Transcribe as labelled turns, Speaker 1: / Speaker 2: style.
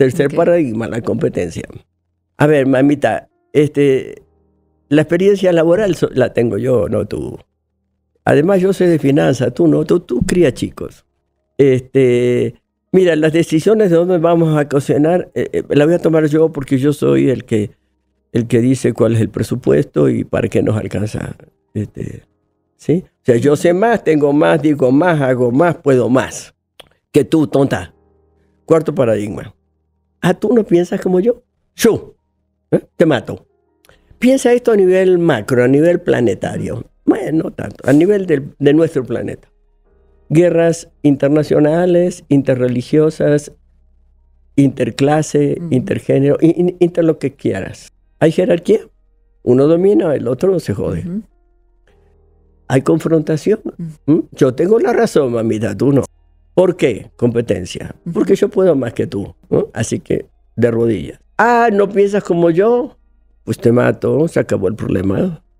Speaker 1: Tercer paradigma, la competencia. A ver, mamita, la experiencia laboral la tengo yo, no tú. Además, yo soy de finanzas, tú no, tú crías chicos. Mira, las decisiones de dónde vamos a cocinar, las voy a tomar yo porque yo soy el que dice cuál es el presupuesto y para qué nos alcanza. ¿Sí? O sea, yo sé más, tengo más, digo más, hago más, puedo más que tú, tonta. Cuarto paradigma. Tú no piensas como yo. Te mato. Piensa esto a nivel macro, a nivel planetario. Bueno, no tanto, a nivel de nuestro planeta. Guerras internacionales, interreligiosas, interclase, intergénero, inter lo que quieras. Hay jerarquía. Uno domina, el otro se jode. Hay confrontación. Yo tengo la razón, mamita, tú no. ¿Por qué? Competencia. Porque yo puedo más que tú, ¿no? Así que de rodillas. ¿No piensas como yo? Pues te mato, se acabó el problema.